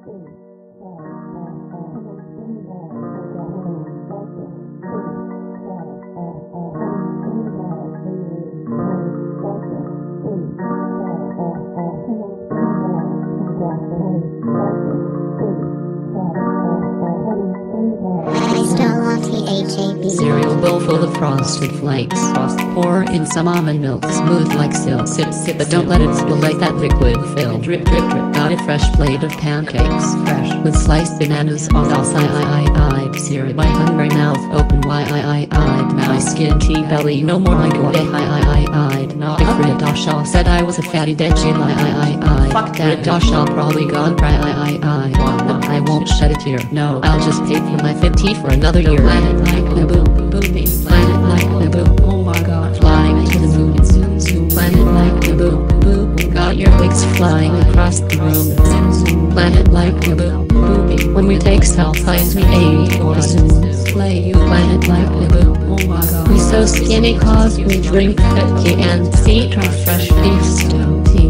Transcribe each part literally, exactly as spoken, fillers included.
Cereal bowl full of frosted flakes. Frost pour in some almond milk, smooth like silk. Sip, sip, but don't let it spill like that liquid fill. Drip, drip, drip. Got a fresh plate of pancakes, fresh with sliced bananas on sauce. I, I, I, I, cereal. My hungry mouth open. Why, I, I, I, my skinty belly. No more like what? I, I, I, I, not if Red Dashaw said I was a fatty dead chill. I, I, I, I, fuck that Dashaw probably gone cry. I, I, I, but I won't shed a tear. No, I'll just pay for my fifty for another year. Planet like the boom, booming. Planet like the boom. Oh my god, flying to the moon. Zoom, zoom. Planet like the boom, boom. Got your wings flying across the room. Zoom, zoom. Planet like the boom, booming. When we take selfies, we eighty or zoom. Play you. Planet like the boom. Oh my god, we so skinny cause we drink cookie and feed our fresh beef stew tea.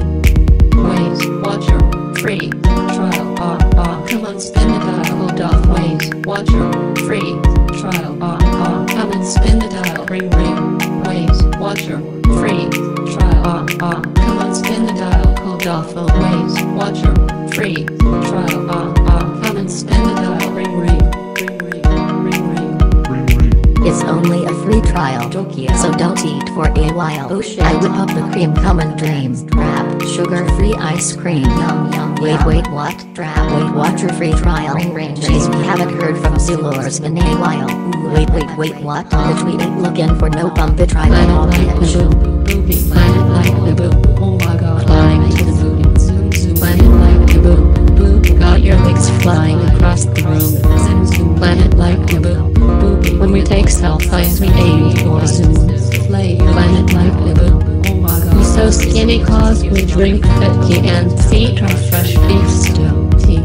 Wait, watch your free trial. Ah ah, come on, spin the dial. Hold off. Wait, watch your free trial. Ah ah, come and spin the dial. Ring ring. Wait, watch your free trial. Ah ah, come on, spin the dial. Hold off. Oh wait, watch your free trial. Ah ah, come and spin the dial. Ring ring. Ring ring. Ring ring. It's only a free trial, so don't eat for a while. Oh shit. I whip up the cream, come and dream. Trap, sugar-free ice cream. Yum yum. Wait wait what? Trap. Wait, watch your free trial. Ring ring. Jeez, we haven't heard from Zulors in a while. Wait wait wait what? Bitch, we ain't looking for no bum bitch. I Planet like the boom, booming. Planet like the boom. Oh my god, flying to the moon. Zoom zoom. Planet like the boom, boom. Got your wings flying across the room. Zoom zoom. Planet like the boom, booming. When we take selfies, we eighty or zoom. Play planet like the boom. Oh my god, we so skinny cause we drink cookie and feed our fresh beef stew tea.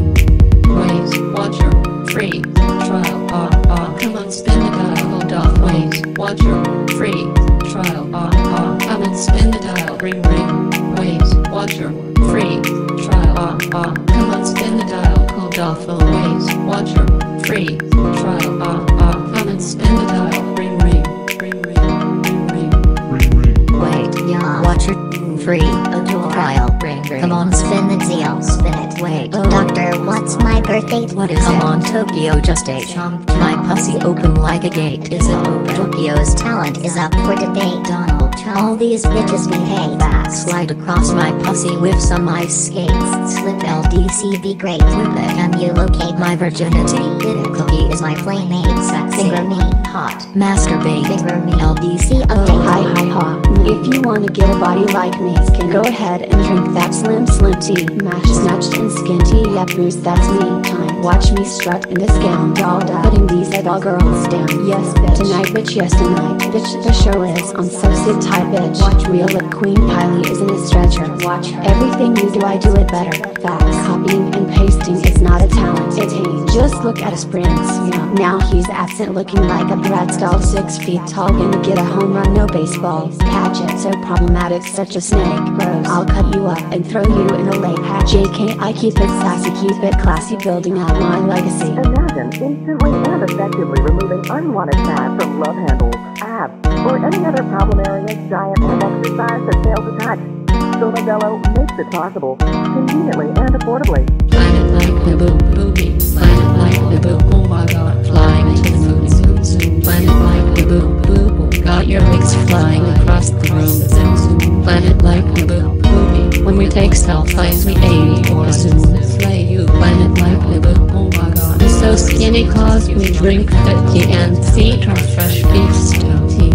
Wait, watch your free trial. Ah ah, come on, spin the dial. Hold off. Wait, watch your free trial. Ah ah, come and spin the dial. Ring ring. Wait, watch your free trial. Ah ah, come on, spin the dial. Hold off. Oh wait, watch your free trial. Ah ah, come and spin the dial. Ring ring. Ring ring. Ring ring. Wait, yeah. Watch your free trial. Ring ring. Come on, spin the deal. Spin it. Wait. Oh, doctor, what's my birthday? What is Come it? on, Tokyo, just a chomp. My pussy open like a gate. Is it open? Tokyo's talent is up for debate. Donald Trump. All these bitches behave fast. Slide across my pussy with some ice skates. Slip L D C be great. Flip it. Can you locate my virginity? Get it. Cookie is my playmate. Sexy. Finger me. Hot. Masturbate. Finger me. L D C Oh, update. Hi hi ha. If you wanna get a body like me, can go ahead and drink that slim slim tea. Mash snatched and skin tea. Yeah, Bruce, that's me. Time. Watch me strut in this gown. Dolled up. Putting these all girls down. Yes, bitch. Tonight, bitch. Yes, tonight. Bitch, the show is on. So sit tight, bitch. Watch real lip queen Kylie isn't a stretcher. Watch her. Everything you do, I do it better. Fast. Copying and pasting is not a talent. It's age. Just look at his prints. Yeah. Now he's absent, looking like a Bratz doll. Six feet tall, gonna get a home run, no baseball. Catch it, so problematic, such a snake. Gross. I'll cut you up and throw you in a lake. J K, I keep it sassy, keep it classy, building out my legacy. Imagine instantly and effectively removing unwanted fat from love handles, abs, or any other problem area, diet, and exercise that fails to touch. Somadello makes it possible, conveniently and affordably. Planet like the boom, booming. Planet like the boom. Oh my god, flying to the moon. Zoom zoom. Planet like the boom, boom. Got your wings flying across the room. Zoom zoom. Planet like the boom, booming. When we take selfies, we eighty or zoom. Play you. Planet like the boom. Oh my god, we're so skinny cause we drink cookie and feed our fresh beef stew tea.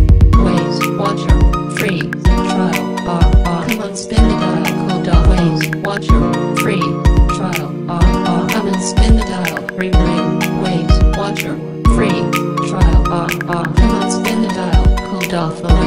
Wait, watch your free trial. Ah ah, come on, spin the dial. Hold off. Wait, watch your free trial. Ah ah, come and spin the dial. Ring ring. Wait, watch your free trial. Ah ah, come on, spin the dial. Hold off.